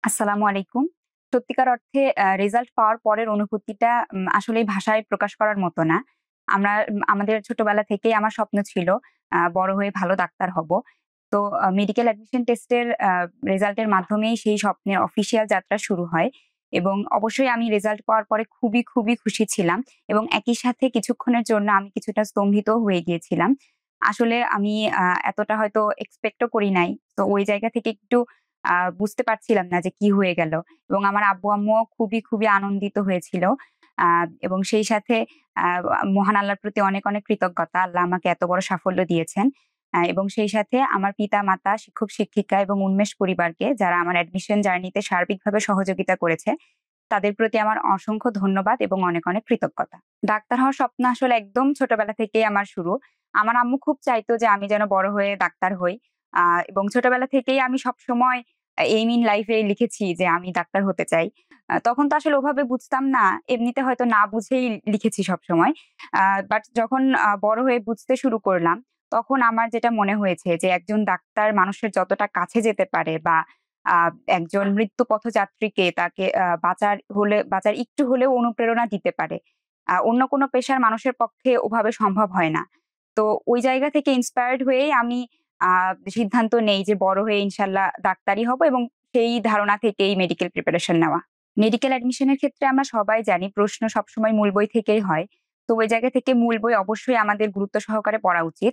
আসসালামু আলাইকুম। সত্যিকার অর্থে রেজাল্ট পাওয়ার পরের অনুভূতিটা আসলেই ভাষায় প্রকাশ করার মতো না। আমাদের ছোটবেলা থেকেই আমার স্বপ্ন ছিল বড় হয়ে ভালো ডাক্তার হব। তো মেডিকেল অ্যাডমিশন টেস্টের রেজাল্টের মাধ্যমেই সেই স্বপ্নের অফিসিয়াল যাত্রা শুরু হয়। এবং অবশ্যই আমি রেজাল্ট পাওয়ার পরে খুবই খুশি ছিলাম এবং একই সাথে কিছুক্ষণের জন্য আমি কিছুটা স্তম্ভিতও হয়ে গিয়েছিলাম। আসলে আমি এতটা হয়তো এক্সপেক্টও করি নাই। তো ওই জায়গা থেকে একটু বুঝতে পারছিলাম না যে কি হয়ে গেল। এবং আমার আব্বু-আম্মুও খুবই আনন্দিত হয়েছিল। আ এবং সেই সাথে আ মহান আল্লাহর প্রতি অনেক কৃতজ্ঞতা। আল্লাহ আমাকে এত বড় সাফল্য দিয়েছেন। এবং সেই সাথে আমার পিতা-মাতা, শিক্ষক-শিক্ষিকা এবং উন্মেষ পরিবারকে যারা আমার অ্যাডমিশন জার্নিতে সার্বিকভাবে সহযোগিতা করেছে, তাদের প্রতি আমার অসংখ্য ধন্যবাদ এবং অনেক কৃতজ্ঞতা। ডাক্তার হওয়ার স্বপ্ন আসলে একদম ছোটবেলা থেকেই আমার শুরু। আমার আম্মু খুব চাইতো যে আমি যেন বড় হয়ে ডাক্তার হই। আ এবং ছোটবেলা থেকেই আমি সবসময় এইম ইন লাইফ এ লিখেছি যে আমি ডাক্তার হতে চাই। তখন তো আসলে ওভাবে বুঝতাম না। এমনিতে হয়তো না বুঝেই লিখেছি সবসময়। আ বাট যখন বড় হয়ে বুঝতে শুরু করলাম, তখন আমার যেটা মনে হয়েছে যে একজন ডাক্তার মানুষের যতটা কাছে যেতে পারে বা আ একজন মৃত্যু পথযাত্রীকে তাকে বাঁচার একটু হলেও অনুপ্রেরণা দিতে পারে। অন্য কোনো পেশার মানুষের পক্ষে ওভাবে সম্ভব হয় না। তো ওই জায়গা থেকে ইন্সপায়ার্ড হয়েই আমি আ সিদ্ধান্ত নেই যে বড় হয়ে ইনশাআল্লাহ ডাক্তারই হব এবং সেই ধারণা থেকেই মেডিকেল প্রিপারেশন নেওয়া। মেডিকেল অ্যাডমিশন এর ক্ষেত্রে আমরা সবাই জানি প্রশ্ন সবসময় মূল বই থেকেই হয়। তো ওই জায়গা থেকে মূল বই অবশ্যই আমাদের গুরুত্ব সহকারে পড়া উচিত।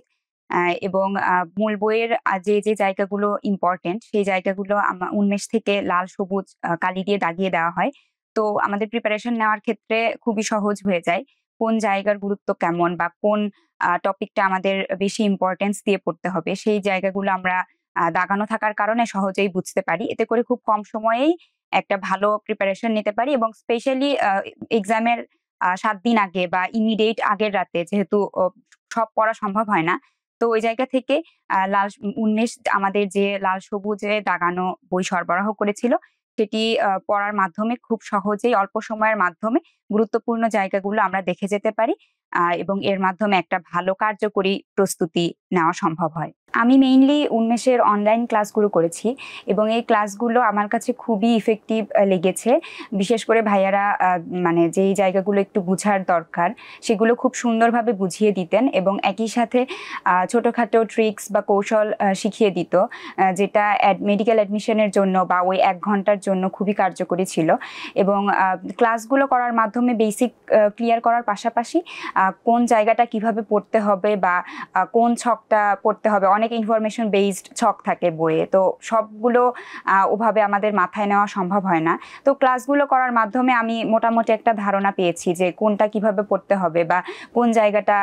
এবং মূল বইয়ের যে জায়গাগুলো ইম্পোর্টেন্ট সেই জায়গাগুলো উন্মেষ থেকে লাল সবুজ কালি দিয়ে দাগিয়ে দেওয়া হয়। তো আমাদের প্রিপারেশন নেওয়ার ক্ষেত্রে খুবই সহজ হয়ে যায়। কোন জায়গার গুরুত্ব কেমন বা কোন টপিকটা আমাদের বেশি ইম্পোর্টেন্স দিয়ে পড়তে হবে সেই জায়গাগুলো আমরা দাগানো থাকার কারণে সহজেই বুঝতে পারি। এতে করে খুব কম সময়েই একটা ভালো প্রিপারেশন নিতে পারি এবং স্পেশালি এক্সামের ৭ দিন আগে বা ইমিডিয়েট আগের রাতে যেহেতু সব পড়া সম্ভব হয় না। তো ওই জায়গা থেকে উন্মেষ আমাদের যে লাল সবুজে দাগানো বই সরবরাহ করেছিল, সেটি পড়ার মাধ্যমে খুব সহজেই অল্প সময়ের মাধ্যমে গুরুত্বপূর্ণ জায়গাগুলো আমরা দেখে যেতে পারি। এবং এর মাধ্যমে একটা ভালো কার্যকরী প্রস্তুতি নেওয়া সম্ভব হয়। আমি মেইনলি উন্মেষের অনলাইন ক্লাসগুলো করেছি এবং এই ক্লাসগুলো আমার কাছে খুবই ইফেক্টিভ লেগেছে। বিশেষ করে ভাইয়ারা মানে যেই জায়গাগুলো একটু বুঝার দরকার, সেগুলো খুব সুন্দরভাবে বুঝিয়ে দিতেন এবং একই সাথে ছোটখাটো ট্রিকস বা কৌশল শিখিয়ে দিত। যেটা মেডিকেল অ্যাডমিশনের জন্য বা ওই ১ ঘন্টার জন্য খুবই কার্যকরী ছিল। এবং ক্লাসগুলো করার মাধ্যমে বেসিক ক্লিয়ার করার পাশাপাশি কোন জায়গাটা কিভাবে পড়তে হবে বা কোন ছকটা পড়তে হবে। অনেক ইনফরমেশন বেসড ছক থাকে বইয়ে। তো সবগুলো ওভাবে আমাদের মাথায় নেওয়া সম্ভব হয় না। তো ক্লাসগুলো করার মাধ্যমে আমি মোটামুটি একটা ধারণা পেয়েছি যে কোনটা কিভাবে পড়তে হবে বা কোন জায়গাটা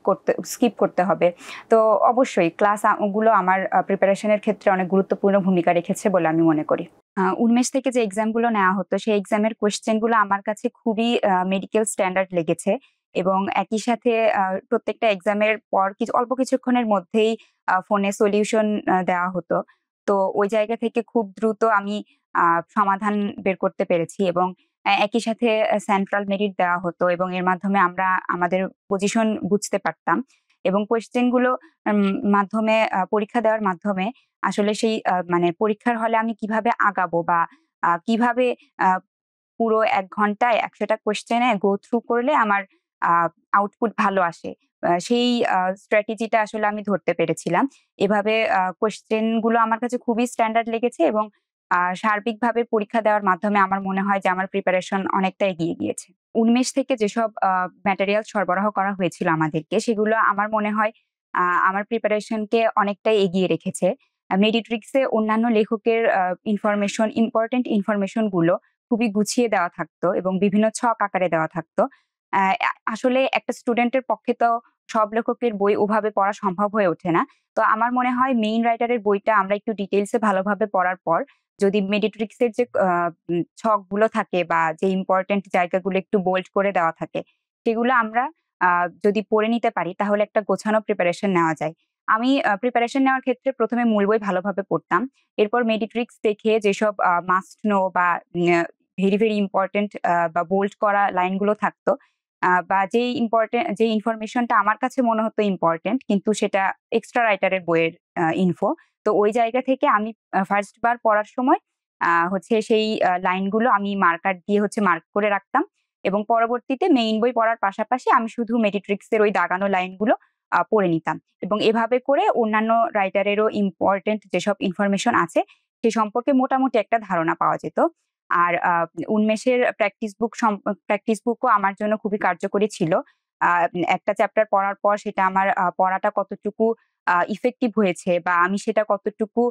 স্কিপ করতে হবে। তো অবশ্যই গুলো আমার প্রিপারেশন এর ক্ষেত্রে অনেক গুরুত্বপূর্ণ ভূমিকা রেখেছে বলে আমি মনে করি। উন্মেষ থেকে যে এক্সাম গুলো নেওয়া হতো সেই এক্সামের কোয়েশ্চেন গুলো আমার কাছে খুবই মেডিকেল স্ট্যান্ডার্ড লেগেছে এবং একই সাথে প্রত্যেকটা এক্সামের পর অল্প কিছুক্ষণের মধ্যেই ফোনে সলিউশন দেওয়া হতো। তো ওই জায়গা থেকে খুব দ্রুত আমি সমাধান বের করতে পেরেছি এবং একই সাথে সেন্ট্রাল মেরিট দেওয়া হতো এবং এর মাধ্যমে আমরা আমাদের পজিশন বুঝতে পারতাম এবং কোয়েশ্চেন গুলো মাধ্যমে পরীক্ষা দেওয়ার মাধ্যমে আসলে সেই মানে পরীক্ষার হলে আমি কিভাবে আগাবো বা কিভাবে আ পুরো ১ ঘন্টায় ১০০ টা কোয়েশ্চেন এ গো থ্রু করলে আমার আ আউটপুট ভালো আসে। সেই স্ট্র্যাটেজিটা আসলে আমি ধরতে পেরেছিলাম। এভাবে কোয়েশ্চেন গুলো আমার কাছে খুবই স্ট্যান্ডার্ড লেগেছে এবং সার্বিকভাবে পরীক্ষা দেওয়ার মাধ্যমে আমার মনে হয় যে আমার প্রিপারেশন অনেকটা এগিয়ে গিয়েছে। উন্মেষ থেকে যেসব ম্যাটেরিয়াল সরবরাহ করা হয়েছিল আমাদেরকে সেগুলো আমার মনে হয় আমার প্রিপারেশনকে অনেকটাই এগিয়ে রেখেছে। মেডিট্রিক্স এ অন্যান্য লেখকের ইম্পোর্টেন্ট ইনফরমেশন গুলো খুবই গুছিয়ে দেওয়া থাকতো এবং বিভিন্ন ছক আকারে দেওয়া থাকতো। আ আসলে একটা স্টুডেন্টের পক্ষে তো সব লেখকের বই ওভাবে পড়া সম্ভব হয়ে ওঠে না। তো আমার মনে হয় মেইন রাইটারের বইটা আমরা একটু ডিটেইলস এ ভালোভাবে পড়ার পর যদি মেডিট্রিক্স এর যে ছকগুলো থাকে বা যে ইম্পোর্টেন্ট জায়গাগুলো একটু বোল্ড করে দেওয়া থাকে, সেগুলো আমরা আ যদি পড়ে নিতে পারি তাহলে একটা গোছানো প্রিপারেশন নেওয়া যায়। আমি প্রিপারেশন নেওয়ার ক্ষেত্রে ১ম এ মূল বই ভালোভাবে পড়তাম। এরপর মেডিট্রিক্স দেখে যেসব মাস্ট নো বা ভেরি ইম্পোর্টেন্ট বা বোল্ড করা লাইনগুলো থাকতো বা যে ইনফরমেশনটা আমার কাছে মনে হতো ইম্পোর্টেন্ট কিন্তু সেটা এক্সট্রা রাইটারের বইয়ের ইনফো। তো ওই জায়গা থেকে আমি ফার্স্ট বার পড়ার সময় হচ্ছে সেই লাইনগুলো আমি মার্কার দিয়ে হচ্ছে মার্ক করে রাখতাম এবং পরবর্তীতে মেইন বই পড়ার পাশাপাশি আমি শুধু মেডিট্রিক্সের ওই দাগানো লাইনগুলো পড়ে নিতাম এবং এভাবে করে অন্যান্য রাইটারেরও ইম্পর্টেন্ট যেসব ইনফরমেশন আছে সে সম্পর্কে মোটামুটি একটা ধারণা পাওয়া যেত। আর উন্মেষের প্র্যাকটিস বুকও আমার জন্য খুবই কার্যকরী ছিল। একটা চ্যাপ্টার পড়ার পর সেটা আমার পড়াটা কতটুকু ইফেক্টিভ হয়েছে বা আমি সেটা কতটুকু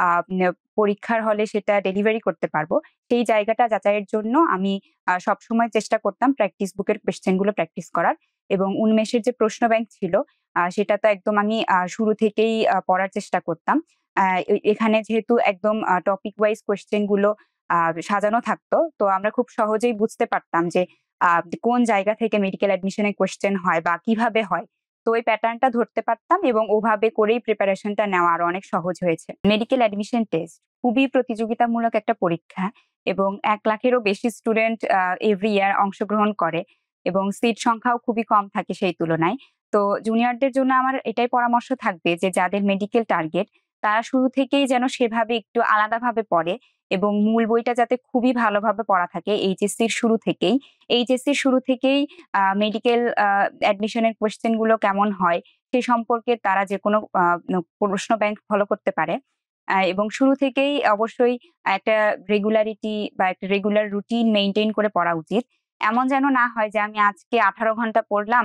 পরীক্ষার হলে সেটা ডেলিভারি করতে পারবো, সেই জায়গাটা যাচাইয়ের জন্য আমি সবসময় চেষ্টা করতাম প্র্যাকটিস বুকের কোয়েশ্চেন গুলো প্র্যাকটিস করার। এবং উন্মেষের যে প্রশ্ন ব্যাংক ছিল সেটা তো একদম আমি শুরু থেকেই পড়ার চেষ্টা করতাম। এখানে যেহেতু একদম টপিক ওয়াইজ কোয়েশ্চেন গুলো সাজানো থাকতো, তো আমরা খুব সহজেই বুঝতে পারতাম যে কোন জায়গা থেকে মেডিকেল অ্যাডমিশনের কোয়েশ্চেন হয় বা কিভাবে হয়। তো ওই প্যাটার্নটা ধরতে পারতাম এবং ওভাবে করেই প্রিপারেশনটা নেওয়া আরো অনেক সহজ হয়েছে। মেডিকেল অ্যাডমিশন টেস্ট খুবই প্রতিযোগিতামূলক একটা পরীক্ষা এবং ১ লাখেরও বেশি স্টুডেন্ট এভরি ইয়ার অংশগ্রহণ করে এবং সিট সংখ্যাও খুবই কম থাকে সেই তুলনায়। তো জুনিয়রদের জন্য আমার এটাই পরামর্শ থাকবে যে যাদের মেডিকেল টার্গেট তারা শুরু থেকেই যেন সেভাবে একটু আলাদাভাবে পড়ে এবং মূল বইটা যাতে খুবই ভালোভাবে পড়া থাকে এইচএসসির শুরু থেকেই। এইচএসসির শুরু থেকেই মেডিকেল অ্যাডমিশনের কোয়েশ্চেন গুলো কেমন হয় সে সম্পর্কে তারা যেকোনো প্রশ্ন ব্যাংক ফলো করতে পারে। এবং শুরু থেকেই অবশ্যই একটা রেগুলারিটি বা একটা রেগুলার রুটিন মেইনটেইন করে পড়া উচিত। এমন যেন না হয় যে আমি আজকে ১৮ ঘন্টা পড়লাম,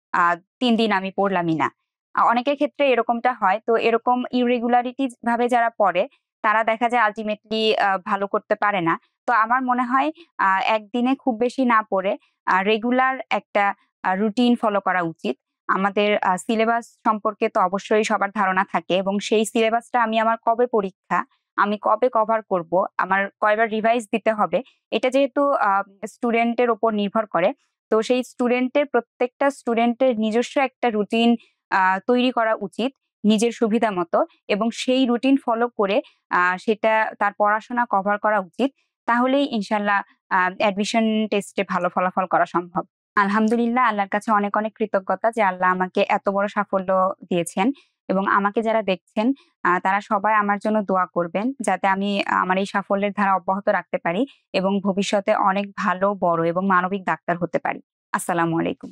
৩ দিন আমি পড়লামই না। অনেকের ক্ষেত্রে এরকমটা হয়। তো এরকম ইররেগুলারিটি ভাবে যারা পড়ে তারা দেখা যায় আল্টিমেটলি ভালো করতে পারে না। তো আমার মনে হয় আ একদিনে খুব বেশি না পড়ে রেগুলার একটা রুটিন ফলো করা উচিত। আমাদের সিলেবাস সম্পর্কে তো অবশ্যই সবার ধারণা থাকে এবং সেই সিলেবাসটা আমি আমার কবে পরীক্ষা, আমি কবে কভার করব, আমার কয়বার রিভাইজ দিতে হবে, এটা যেহেতু স্টুডেন্টের উপর নির্ভর করে। তো সেই প্রত্যেকটা স্টুডেন্টের নিজস্ব একটা রুটিন তৈরি করা উচিত নিজের সুবিধা মতো এবং সেই রুটিন ফলো করে সেটা তার পড়াশোনা কভার করা উচিত। তাহলেই ইনশাআল্লাহ অ্যাডমিশন টেস্টে ভালো ফলাফল করা সম্ভব। আলহামদুলিল্লাহ, আল্লাহর কাছে অনেক, অনেক কৃতজ্ঞতা যে আল্লাহ আমাকে এত বড় সাফল্য দিয়েছেন এবং আমাকে যারা দেখছেন তারা সবাই আমার জন্য দোয়া করবেন যাতে আমি আমার এই সাফল্যের ধারা অব্যাহত রাখতে পারি এবং ভবিষ্যতে অনেক ভালো, বড় এবং মানবিক ডাক্তার হতে পারি। আসসালামু আলাইকুম।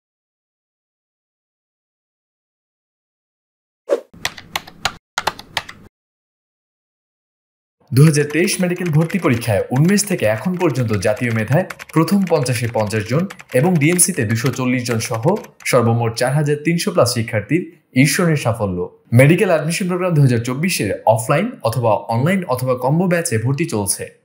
2023 মেডিকেল ভর্তি পরীক্ষায় উন্মেষ থেকে এখন পর্যন্ত জাতীয় মেধায় প্রথম 50-এ 50 জন এবং ডিএমসিতে 240 জন সহ সর্বমোট 4300+ শিক্ষার্থীর ঈর্ষণের সাফল্য। মেডিকেল অ্যাডমিশন প্রোগ্রাম 2024-এর অফলাইন অথবা অনলাইন অথবা কম্বো ব্যাচে ভর্তি চলছে।